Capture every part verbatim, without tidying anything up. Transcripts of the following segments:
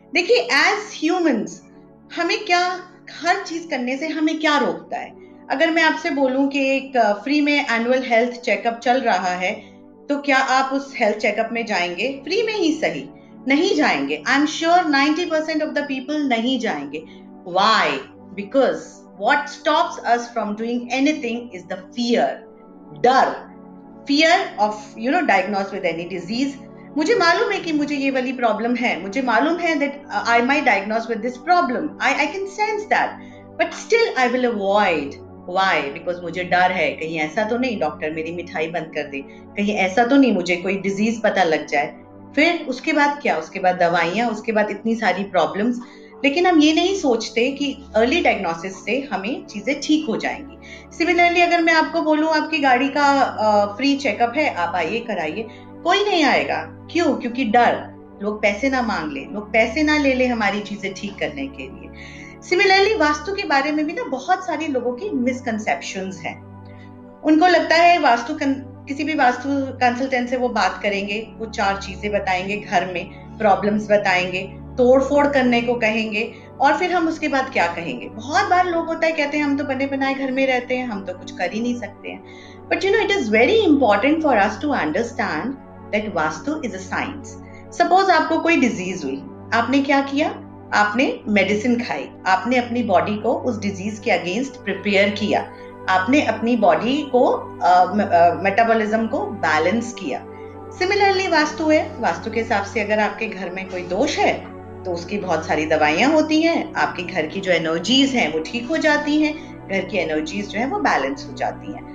देखिए, as humans हमें क्या, हर चीज करने से हमें क्या रोकता है? अगर मैं आपसे बोलूं कि एक फ्री में एनुअल हेल्थ चेकअप चल रहा है, तो क्या आप उस हेल्थ चेकअप में जाएंगे? फ्री में ही सही, नहीं जाएंगे। I am sure ninety percent of the people नहीं जाएंगे। Why? Because what stops us from doing anything is the fear, डर, fear of you know diagnose with any disease. मुझे मालूम है कि मुझे ये वाली प्रॉब्लम है, मुझे मालूम है that I might diagnose with this problem, I I can sense that, but still I will avoid. Why? Because मुझे डर है, कहीं ऐसा तो नहीं डॉक्टर मेरी मिठाई बंद कर दे, कहीं ऐसा तो नहीं मुझे कोई डिजीज पता लग जाए। फिर उसके बाद क्या? उसके बाद दवाइयां, उसके बाद इतनी सारी प्रॉब्लम्स। लेकिन हम ये नहीं सोचते कि अर्ली डायग्नोसिस से हमें चीजें ठीक हो जाएंगी। सिमिलरली अगर मैं आपको बोलूं आपकी गाड़ी का फ्री चेकअप है, आप आइए कराइए, कोई नहीं आएगा। क्यों? क्योंकि डर, लोग पैसे ना मांग ले, लोग पैसे ना ले ले हमारी चीजें ठीक करने के लिए। सिमिलरली वास्तु के बारे में भी ना बहुत सारे लोगों की मिसकंसेप्शंस हैं। उनको लगता है वास्तु कन, किसी भी वास्तु कंसल्टेंट से वो बात करेंगे, वो चार चीजें बताएंगे, घर में प्रॉब्लम्स बताएंगे, तोड़ फोड़ करने को कहेंगे, और फिर हम उसके बाद क्या कहेंगे? बहुत बार लोग होता है कहते हैं हम तो बने बनाए घर में रहते हैं, हम तो कुछ कर ही नहीं सकते हैं। But you know it is very important for us to understand that vastu is a science. Suppose आपको कोई डिजीज हुई, आपने क्या किया? आपने मेडिसिन खाई, आपने अपनी बॉडी को उस डिजीज के अगेंस्ट प्रिपेयर किया, आपने अपनी बॉडी को मेटाबॉलिज्म को बैलेंस किया। सिमिलरली वास्तु है, वास्तु के हिसाब से अगर आपके घर में कोई दोष है तो उसकी बहुत सारी दवाइयां होती हैं, आपके घर की जो एनर्जीज हैं वो ठीक हो जाती हैं, घर की एनर्जीज जो है वो बैलेंस हो जाती हैं।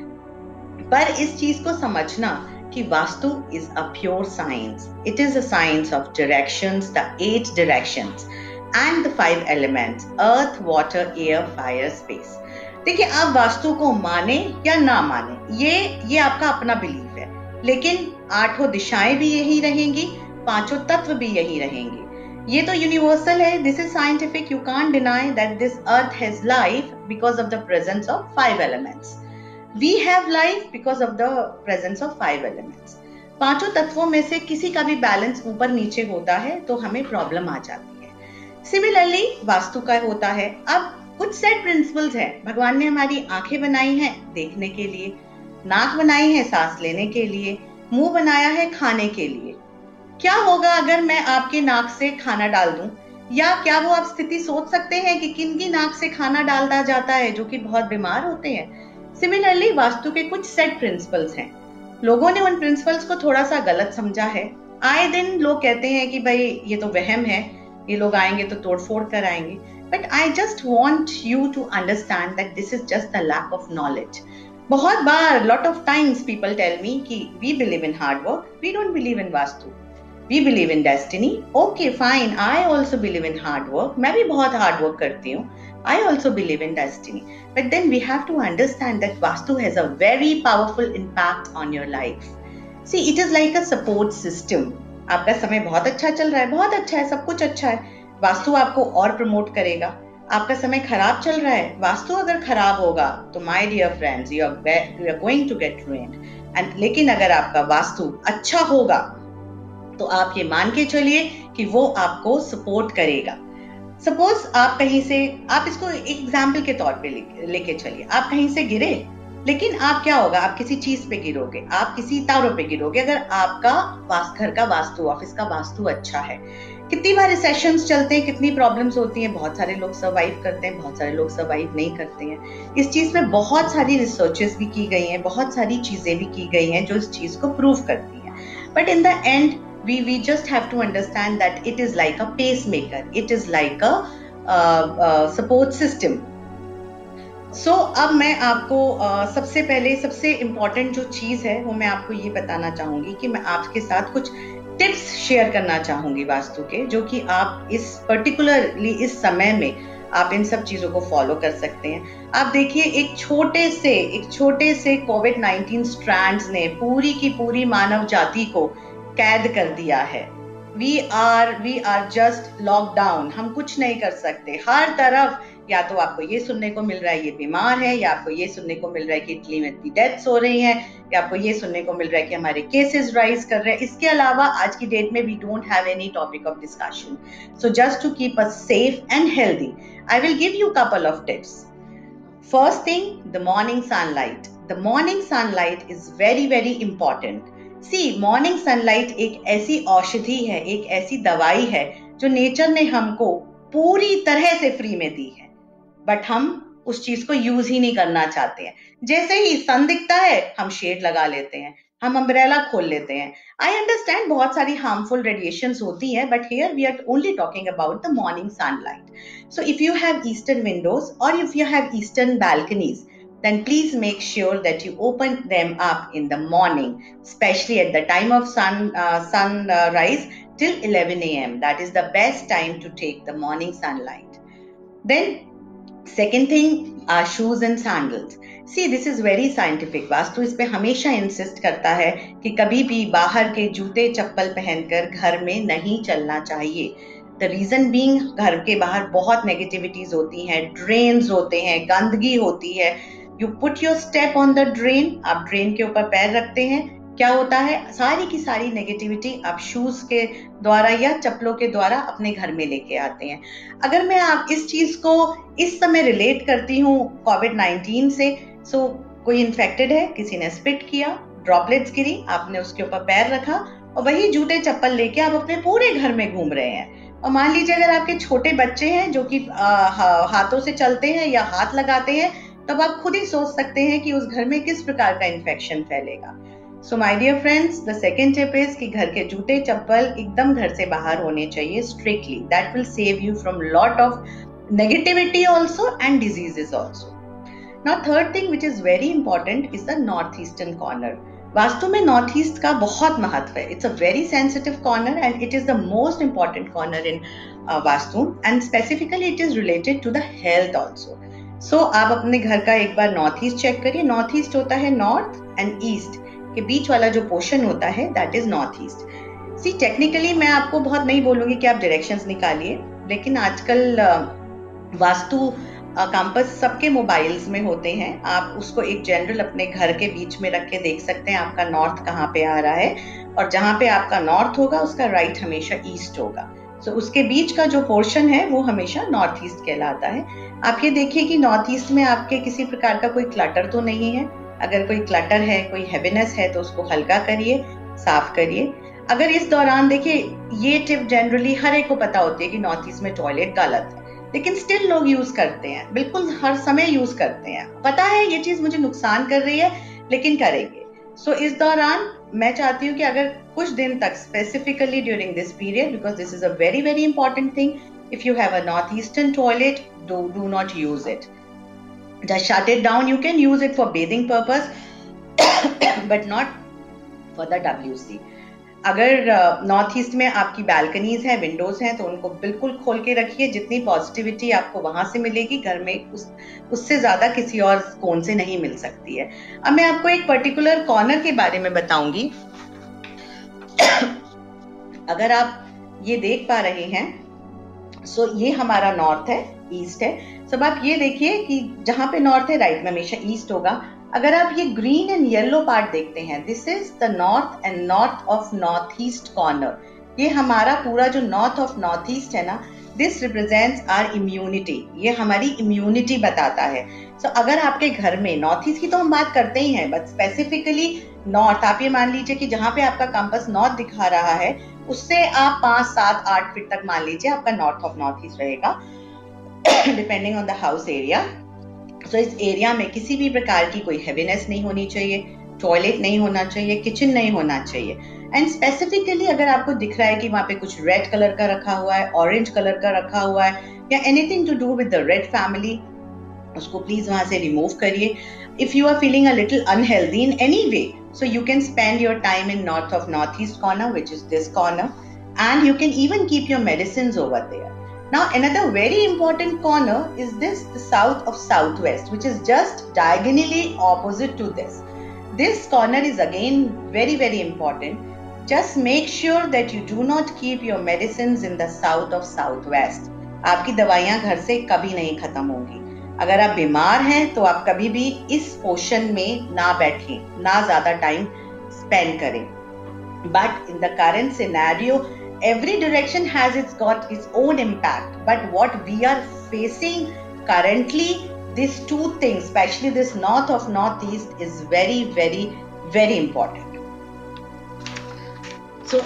पर इस चीज को समझना कि vastu is a pure science, it is a science of directions, the eight directions and the five elements, earth, water, air, fire, space. देखिए, आप वास्तु को माने या ना माने, ये ये आपका अपना बिलीफ है, लेकिन आठों दिशाएं भी यही रहेंगी, पांचों तत्व भी यही रहेंगे। ये तो यूनिवर्सल है, this is scientific, you can't deny that this earth has life because of the presence of five elements. We have life because of the presence of five elements. पांचों तत्वों में से किसी का भी बैलेंस ऊपर नीचे होता है तो हमें प्रॉब्लम आ जाती है। सिमिलरली वास्तु का होता है। अब कुछ सेट प्रिंसिपल्स हैं। भगवान ने हमारी आंखें बनाई हैं देखने के लिए, नाक बनाई है सांस लेने के लिए, मुंह बनाया है खाने के लिए। क्या होगा अगर मैं आपके नाक से खाना डाल दूं? या क्या वो आप स्थिति सोच सकते हैं कि किन की नाक से खाना डाला जाता है जो कि बहुत बीमार होते हैं? सिमिलरली वास्तु के कुछ सेट प्रिंसिपल्स हैं। लोगों ने उन प्रिंसिपल्स को थोड़ा सा गलत समझा है। आए दिन लोग कहते हैं कि भाई ये तो वहम है, ये लोग आएंगे तो तोड़फोड़ कर आएंगे। But I just want you to understand that this is just the lack of knowledge. बहुत बार, lot of times people tell me कि we believe in hard work, we don't believe in vastu. We believe in destiny. Okay, fine. I also believe in hard work. मैं भी बहुत hard work करती हूँ. I also believe in destiny. But then we have to understand that Vastu has a very powerful impact on your life. See, it is like a support system. आपका समय बहुत अच्छा चल रहा है, बहुत अच्छा है, सब कुछ अच्छा है, वास्तु आपको और प्रमोट करेगा। आपका समय खराब चल रहा है, वास्तु अगर खराब होगा तो my dear friends, you are you are going to get ruined. And लेकिन अगर आपका वास्तु अच्छा होगा तो आप ये मान के चलिए कि वो आपको सपोर्ट करेगा। सपोज आप कहीं से, आप इसको एक एग्जाम्पल के तौर पे लेके चलिए, आप कहीं से गिरे, लेकिन आप क्या होगा, आप किसी चीज पे गिरोगे, आप किसी तारों पे गिरोगे। अगर आपका वास्तु, घर का वास्तु, ऑफिस का वास्तु अच्छा है, कितनी बार रिसेशंस चलते हैं, कितनी प्रॉब्लम्स होती हैं, बहुत सारे लोग सर्वाइव करते हैं, बहुत सारे लोग सर्वाइव नहीं करते हैं। इस चीज में बहुत सारी रिसर्चेस भी की गई हैं, बहुत सारी चीजें भी की गई हैं जो इस चीज को प्रूव करती हैं। But in the end We, we just have to understand that it is like a pacemaker. It is like a uh, uh, support system. So, अब मैं आपको uh, सबसे पहले सबसे इम्पोर्टेंट जो चीज़ है वो मैं आपको ये बताना चाहूँगी कि मैं आपके साथ कुछ टिप्स शेयर करना चाहूँगी वास्तु के, जो कि आप इस पर्टिकुलरली इस समय में आप इन सब चीज़ों को फॉलो कर सकते हैं। आप देखिए, एक छोटे से एक छोटे से कोविड नाइनटीन स्ट्रैंड्स ने पूरी की पूरी मानव जाति को कैद कर दिया है। We are we are just lockdown, हम कुछ नहीं कर सकते। हर तरफ या तो आपको ये सुनने को मिल रहा है ये बीमार है, या आपको ये सुनने को मिल रहा है कि इटली में इतनी डेथ्स हो रही हैं, या आपको ये सुनने को मिल रहा है कि हमारे केसेस राइज कर रहे हैं। इसके अलावा आज की डेट में we don't have any topic of discussion. So just to keep us safe and healthy, I will give you couple of tips. First thing, the morning sunlight. The morning sunlight is very very important. See, morning sunlight एक ऐसी औषधि है, एक ऐसी दवाई है जो nature ने हमको पूरी तरह से फ्री में दी है, बट हम उस चीज को यूज ही नहीं करना चाहते हैं। जैसे ही सन दिखता है हम शेड लगा लेते हैं, हम अम्ब्रेला खोल लेते हैं। आई अंडरस्टैंड बहुत सारी हार्मफुल रेडिएशंस होती हैं, but here we are only talking about the morning sunlight. So if you have eastern windows और if you have eastern balconies, then please make sure that you open them up in the morning, especially at the time of sun uh, sunrise till eleven a m That is the best time to take the morning sunlight. Then second thing, are shoes and sandals. See, this is very scientific. Vastu इस पे हमेशा insist करता है कि कभी भी बाहर के जूते चप्पल पहनकर घर में नहीं चलना चाहिए। The reason being, घर के बाहर बहुत नेगेटिविटीज होती हैं, ड्रेन्स होते हैं, गंदगी होती है। You put your step on the drain, आप ड्रेन के ऊपर पैर रखते हैं, क्या होता है, सारी की सारी नेगेटिविटी आप शूज के द्वारा या चप्पलों के द्वारा अपने घर में लेके आते हैं। अगर मैं आप इस चीज को इस समय रिलेट करती हूँ कोविड नाइनटीन से, सो कोई इन्फेक्टेड है, किसी ने स्पिट किया, ड्रॉपलेट्स गिरी, आपने उसके ऊपर पैर रखा और वही जूते चप्पल लेके आप अपने पूरे घर में घूम रहे हैं। और मान लीजिए अगर आपके छोटे बच्चे हैं जो कि हाथों से चलते हैं या हाथ लगाते हैं, तब आप खुद ही सोच सकते हैं कि उस घर में किस प्रकार का इन्फेक्शन फैलेगा। So my dear friends, the second tip is कि घर के जूते चप्पल एकदम घर से बाहर होने चाहिए strictly. That will save you from lot of negativity also and diseases also. Now third thing which is very important is the north eastern corner. Vastu में नॉर्थ ईस्ट का बहुत महत्व है। It's a very sensitive corner and it is the most important corner in vastu, and specifically it is related to the health also. So so, आप अपने घर का एक बार नॉर्थ ईस्ट चेक करिए। नॉर्थ ईस्ट होता है नॉर्थ एंड ईस्ट के बीच वाला जो पोर्शन होता है, that is north east. See, technically मैं आपको बहुत नहीं बोलूंगी कि आप डायरेक्शंस निकालिए, लेकिन आजकल वास्तु कंपास सबके मोबाइल्स में होते हैं। आप उसको एक जनरल अपने घर के बीच में रख के देख सकते हैं आपका नॉर्थ कहाँ पे आ रहा है, और जहां पे आपका नॉर्थ होगा उसका राइट हमेशा ईस्ट होगा। सो so, उसके बीच का जो पोर्शन है वो हमेशा नॉर्थ ईस्ट कहलाता है। आप ये देखिए कि नॉर्थ ईस्ट में आपके किसी प्रकार का कोई क्लटर तो नहीं है। अगर कोई क्लटर है, कोई हैवीनेस है, तो उसको हल्का करिए, साफ करिए। अगर इस दौरान देखिए, ये टिप जनरली हर एक को पता होती है कि नॉर्थ ईस्ट में टॉयलेट गलत है, लेकिन स्टिल लोग यूज करते हैं, बिल्कुल हर समय यूज करते हैं। पता है ये चीज मुझे नुकसान कर रही है, लेकिन करेंगे। सो so, इस दौरान मैं चाहती हूँ कि अगर कुछ दिन तक, specifically during this period, because this is a very very important thing, if you have a north eastern toilet, do do not use it, just shut it down. You can use it for bathing purpose but not for the W C. अगर north east में आपकी balconies है, Windows हैं, तो उनको बिल्कुल खोल के रखिए। जितनी पॉजिटिविटी आपको वहां से मिलेगी घर में, उस उससे ज्यादा किसी और कोण से नहीं मिल सकती है। अब मैं आपको एक पर्टिकुलर कॉर्नर के बारे में बताऊंगी। अगर आप ये देख पा रहे हैं, सो so ये हमारा नॉर्थ है, ईस्ट है। सब आप ये देखिए कि जहां पे नॉर्थ है, राइट में हमेशा ईस्ट होगा। अगर आप ये ग्रीन एंड येलो पार्ट देखते हैं, this is the north and north of north east corner. ये हमारा पूरा जो नॉर्थ ऑफ नॉर्थ ईस्ट है ना, दिस रिप्रेजेंट्स आवर इम्यूनिटी। ये हमारी इम्यूनिटी बताता है। सो so, अगर आपके घर में, नॉर्थ ईस्ट की तो हम बात करते ही हैं, बट स्पेसिफिकली नॉर्थ, आप ये मान लीजिए कि जहां पे आपका कंपास नॉर्थ दिखा रहा है, उससे आप पांच सात आठ फीट तक मान लीजिए आपका नॉर्थ ऑफ नॉर्थ ईस्ट रहेगा, depending on the house area. So इस एरिया में किसी भी प्रकार की कोई हैवीनेस नहीं होनी चाहिए, टॉयलेट नहीं होना चाहिए, किचन नहीं होना चाहिए। एंड स्पेसिफिकली अगर आपको दिख रहा है कि वहां पे कुछ रेड कलर का रखा हुआ है, ऑरेंज कलर का रखा हुआ है, या anything to do with the red family, उसको प्लीज वहां से रिमूव करिए। If you are feeling a little unhealthy in any way, so you can spend your time in north of northeast corner, which is this corner, and you can even keep your medicines over there. Now another very important corner is this, the south of southwest, which is just diagonally opposite to this. This corner is again very very important. Just make sure that you do not keep your medicines in the south of southwest. आपकी दवाइयां घर से कभी नहीं खत्म होंगी। अगर आप बीमार हैं तो आप कभी भी इस पोर्शन में ना बैठें, ना ज्यादा टाइम स्पेंड करें। But in the current scenario, every direction has its got its own impact, but what we are facing currently, these two things, especially this north of northeast, is very very very important. So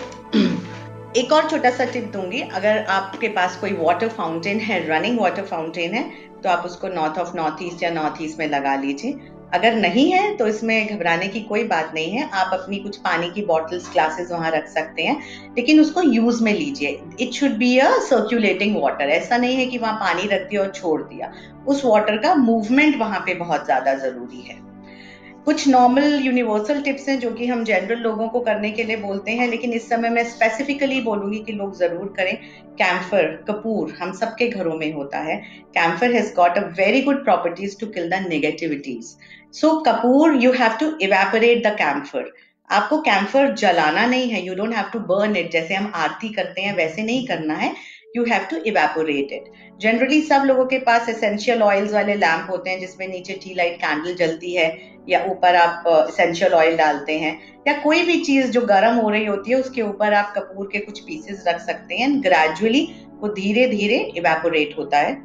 एक और छोटा सा tip दूंगी, अगर आपके पास कोई water fountain है, रनिंग वाटर फाउंटेन है, तो आप उसको नॉर्थ ऑफ नॉर्थ ईस्ट या नॉर्थ ईस्ट में लगा लीजिए। अगर नहीं है तो इसमें घबराने की कोई बात नहीं है, आप अपनी कुछ पानी की बॉटल्स, ग्लासेस वहां रख सकते हैं, लेकिन उसको यूज में लीजिए। It should be a circulating water, ऐसा नहीं है कि वहां पानी रख दिया और छोड़ दिया। उस वाटर का मूवमेंट वहां पे बहुत ज्यादा जरूरी है। कुछ नॉर्मल यूनिवर्सल टिप्स हैं जो कि हम जनरल लोगों को करने के लिए बोलते हैं, लेकिन इस समय मैं स्पेसिफिकली बोलूंगी कि लोग जरूर करें। कैम्फर, कपूर हम सबके घरों में होता है। Camphor has got a very good properties to kill the negativities. So कपूर, you have to evaporate the camphor. आपको कैम्फर जलाना नहीं है, you don't have to burn it. जैसे हम आरती करते हैं वैसे नहीं करना है, you have to evaporate it. Generally सब लोगों के पास एसेंशियल ऑयल्स वाले लैंप होते हैं जिसमें नीचे टी लाइट कैंडल जलती है, या ऊपर आप एसेंशियल ऑयल डालते हैं, या कोई भी चीज जो गर्म हो रही होती है उसके ऊपर आप कपूर के कुछ पीसेस रख सकते हैं। ग्रेजुअली वो धीरे धीरे इवेपोरेट होता है।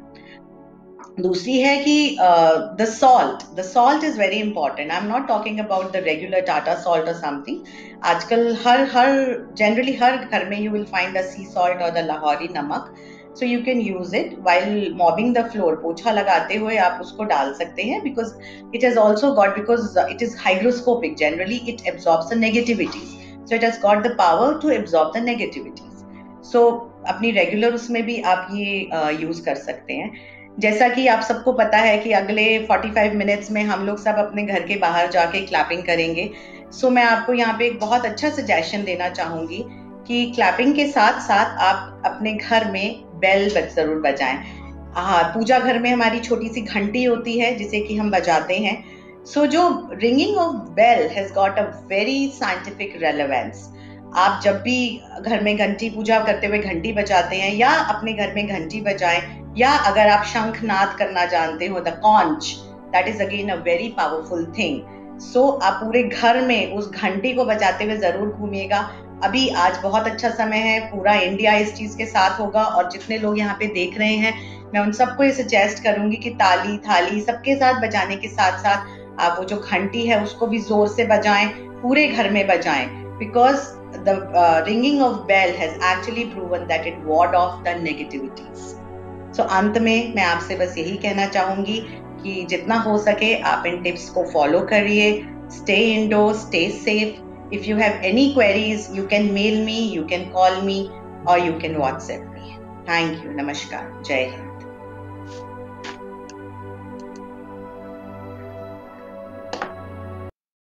दूसरी है कि the salt, the salt is very important. I am not talking about the regular Tata salt और समथिंग। आजकल हर हर जनरली हर घर में you will find the sea salt और the Lahori namak. So you can use it while mopping the floor. पोछा लगाते हुए आप उसको डाल सकते हैं, because it has also got, because it is hygroscopic, generally it absorbs the negativities. So it has got the power to absorb the negativities. So अपनी regular उसमें भी आप ये यूज कर सकते हैं। जैसा कि आप सबको पता है कि अगले पैंतालीस मिनट्स में हम लोग सब अपने घर के बाहर जाके क्लैपिंग करेंगे। सो so मैं आपको यहाँ पे एक बहुत अच्छा सजेशन देना चाहूंगी कि क्लैपिंग के साथ साथ आप अपने घर में बेल जरूर बजाएं। हाँ, पूजा घर में हमारी छोटी सी घंटी होती है जिसे कि हम बजाते हैं। सो so, जो ringing of bell has got a very scientific relevance. आप जब भी घर में घंटी, पूजा करते हुए घंटी बजाते हैं, या अपने घर में घंटी बजाएं, या अगर आप शंखनाद करना जानते हो, the conch, that is again a very powerful thing. So आप पूरे घर में उस घंटी को बजाते हुए जरूर घूमिएगा। अभी आज बहुत अच्छा समय है, पूरा इंडिया इस चीज के साथ होगा, और जितने लोग यहाँ पे देख रहे हैं मैं उन सबको ये सजेस्ट करूंगी कि ताली थाली सबके साथ बजाने के साथ साथ आप वो जो घंटी है उसको भी जोर से बजाएं, पूरे घर में बजाएं, because the ringing of bell has actually proven that it ward off the negativities. So अंत में मैं आपसे बस यही कहना चाहूंगी कि जितना हो सके आप इन टिप्स को फॉलो करिए। Stay indoor, stay safe. If you have any queries, you can mail me, you can call me, or you can WhatsApp me. Thank you. Namaskar. Jai Hind.